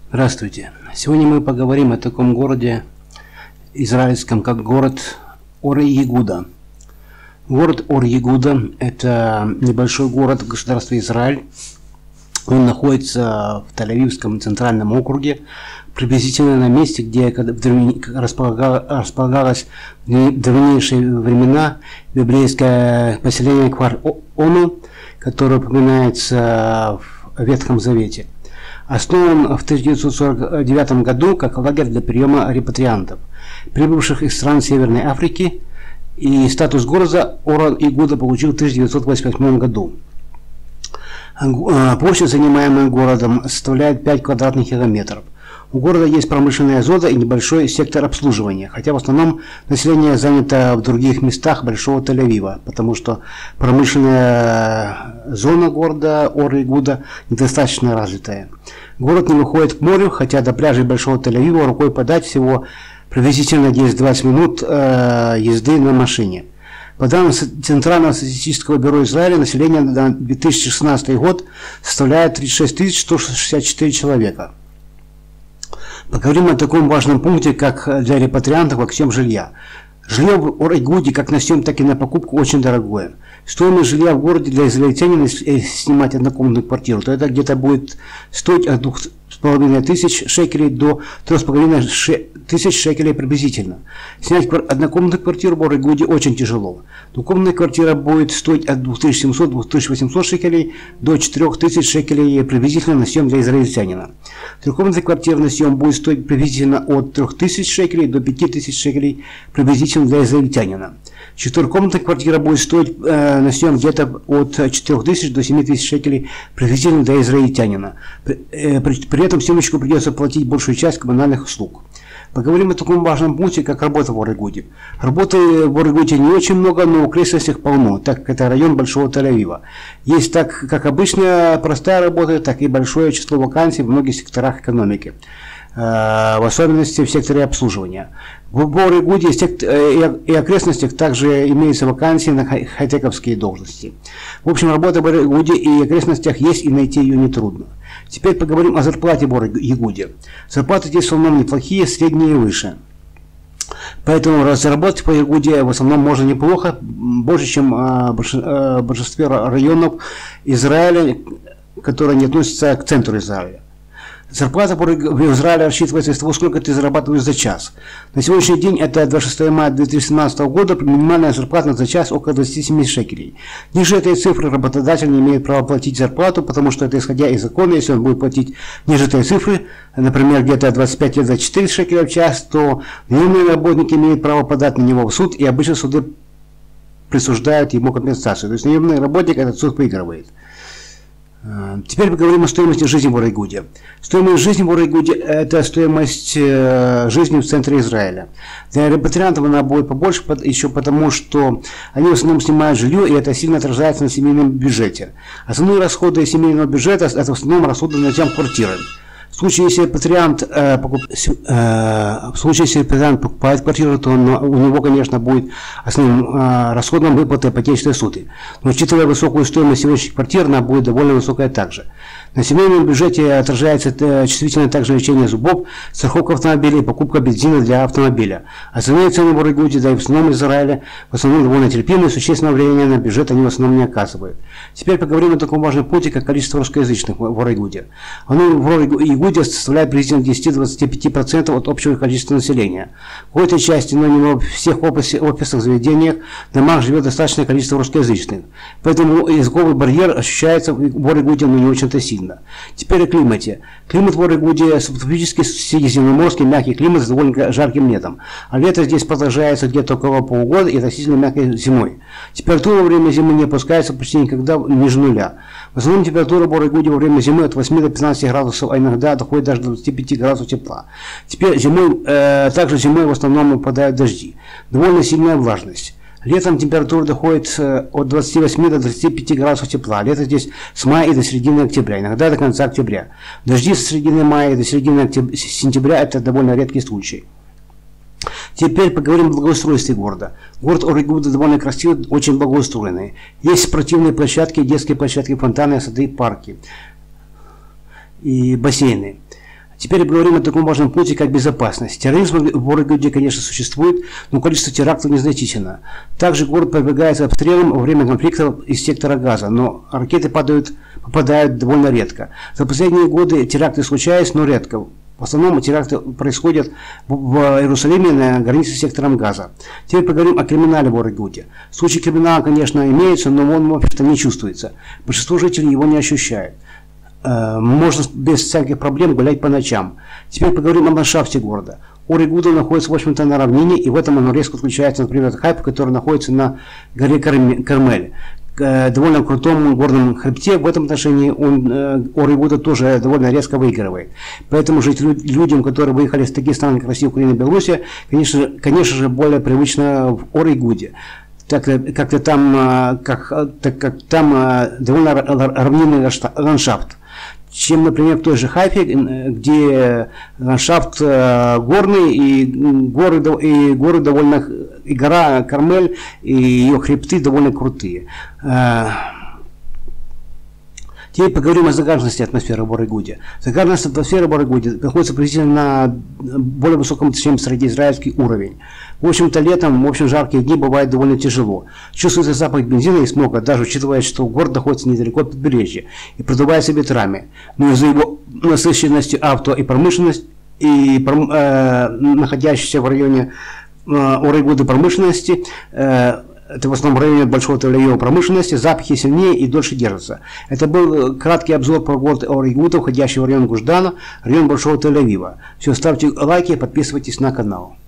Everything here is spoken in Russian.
Здравствуйте. Сегодня мы поговорим о таком городе израильском, как город Ор-Егуда. Город Ор-Егуда – это небольшой город в государстве Израиль. Он находится в Тель-Авивском центральном округе, приблизительно на месте, где располагалось в древнейшие времена библейское поселение Кфар-Ону, которое упоминается в Ветхом Завете. Основан в 1949 году как лагерь для приема репатриантов, прибывших из стран Северной Африки, и статус города Ор-Егуда получил в 1988 году. Площадь, занимаемая городом, составляет 5 квадратных километров. У города есть промышленная зона и небольшой сектор обслуживания, хотя в основном население занято в других местах Большого Тель-Авива, потому что промышленная зона города Ор-Егуда недостаточно развитая. Город не выходит к морю, хотя до пляжей Большого Тель-Авива рукой подать всего приблизительно 10-20 минут езды на машине. По данным Центрального статистического бюро Израиля, население на 2016 год составляет 36 164 человека. Поговорим о таком важном пункте, как для репатриантов, как съем жилья. Жилье в Ор-Егуде, как на съем, так и на покупку, очень дорогое. Стоимость жилья в городе для израильтянина, если снимать однокомнатную квартиру, то это где-то будет стоить от 2500 шекелей до 3500 шекелей приблизительно. Снять однокомнатную квартиру в Ор-Егуде очень тяжело. Двухкомнатная квартира будет стоить от 2700-2800 шекелей до 4000 шекелей приблизительно на съем для израильтянина. Трехкомнатная квартира на съем будет стоить приблизительно от 3000 шекелей до 5000 шекелей приблизительно для израильтянина. Четырехкомнатная квартира будет стоить на съем где-то от 4000 до 7000 шекелей приблизительно для израильтянина. При этом съемщику придется платить большую часть коммунальных услуг. Поговорим о таком важном пункте, как работа в Ор-Егуде. Работы в Ор-Егуде не очень много, но в окрестностях полно, так как это район Большого Тель-Авива. Есть как обычная простая работа, так и большое число вакансий в многих секторах экономики, в особенности в секторе обслуживания. В Ор-Егуде и окрестностях также имеются вакансии на хай-тековские должности. В общем, работа в Ор-Егуде и окрестностях есть, и найти ее нетрудно. Теперь поговорим о зарплате в Ор-Егуде. Зарплаты здесь в основном неплохие, средние и выше. Поэтому заработать по Ор-Егуде в основном можно неплохо, больше, чем в большинстве районов Израиля, которые не относятся к центру Израиля. Зарплата в Израиле рассчитывается из того, сколько ты зарабатываешь за час. На сегодняшний день, это 26 мая 2017 года, минимальная зарплата за час около 27 шекелей. Ниже этой цифры работодатель не имеет права платить зарплату, потому что это исходя из закона. Если он будет платить ниже этой цифры, например, где-то 25-24 шекеля в час, то наемные работники имеют право подать на него в суд, и обычно суды присуждают ему компенсацию. То есть наемный работник этот суд выигрывает. Теперь поговорим о стоимости жизни в Ор-Егуде. Стоимость жизни в Ор-Егуде – это стоимость жизни в центре Израиля. Для репатриантов она будет побольше, еще потому, что они в основном снимают жилье, и это сильно отражается на семейном бюджете. Основные расходы семейного бюджета – это в основном расходы на съем квартиры. В случае, если репатриант покупает квартиру, то у него, конечно, будет основным расходом выплаты ипотечной суды. Но учитывая высокую стоимость сегодняшних квартир, она будет довольно высокая также. На семейном бюджете отражается чувствительно также лечение зубов, страховка автомобиля и покупка бензина для автомобиля. Остальные цены в Ор-Егуде, да и в основном Израиле, в основном довольно терпимые, существенного влияния на бюджет они в основном не оказывают. Теперь поговорим о таком важном пункте, как количество русскоязычных в Ор-Егуде. Оно в Ор-Егуде составляет приблизительно 10-25% от общего количества населения. В какой-то части, но не во всех офисах, заведениях, домах живет достаточное количество русскоязычных. Поэтому языковый барьер ощущается в Ор-Егуде, но не очень-то сильно. Теперь о климате. Климат в Ор-Егуде субтропический средиземноморский мягкий климат с довольно жарким летом. А лето здесь продолжается где-то около полугода и относительно мягкой зимой. Температура во время зимы не опускается почти никогда ниже нуля. В основном температура в Ор-Егуде во время зимы от 8 до 15 градусов, а иногда доходит даже до 25 градусов тепла. Теперь также зимой в основном выпадают дожди. Довольно сильная влажность. Летом температура доходит от 28 до 35 градусов тепла. Лето здесь с мая и до середины октября, иногда до конца октября. Дожди с середины мая и до середины сентября – это довольно редкий случай. Теперь поговорим о благоустройстве города. Город Ор-Егуда довольно красивый, очень благоустроенный. Есть спортивные площадки, детские площадки, фонтаны, сады, парки и бассейны. Теперь поговорим о таком важном пункте, как безопасность. Терроризм в Орегуде, конечно, существует, но количество терактов незначительно. Также город подвергается обстрелам во время конфликтов из сектора Газа, но ракеты попадают довольно редко. За последние годы теракты случались, но редко. В основном теракты происходят в Иерусалиме на границе с сектором Газа. Теперь поговорим о криминале в Орегуде. Случаи криминала, конечно, имеются, но он, в общем-то, не чувствуется. Большинство жителей его не ощущает. Можно без всяких проблем гулять по ночам. Теперь поговорим о ландшафте города. Орегуда находится, в общем-то, на равнине, и в этом оно резко отличается, например, от Хайфа, который находится на горе Кармель. Довольно крутом горном хребте. В этом отношении Орегуда тоже довольно резко выигрывает. Поэтому людям, которые выехали с таких стран, как Россия, Украина и Белоруссия, конечно же, более привычно в Орегуде. Так как там довольно равнинный ландшафт, чем, например, в той же Хайфе, где ландшафт горный, и горы довольно, и гора Кармель, и ее хребты довольно крутые. Теперь поговорим о загаженности атмосферы в Орегуде. Загаженность атмосферы в Орегуде находится приблизительно на более высоком, чем среднеизраильский уровень. В общем-то, летом, в общем, жаркие дни бывает довольно тяжело. Чувствуется запах бензина и смога, даже учитывая, что город находится недалеко от побережья и продувается ветрами. Но из-за его насыщенности авто и промышленность, и находящейся в районе Орегуды промышленности, это в основном в районе Большого Тель-Авива промышленности, запахи сильнее и дольше держатся. Это был краткий обзор про город Орегуда, входящий в район Гуждана, район Большого Тель-Авива. Все, ставьте лайки, подписывайтесь на канал.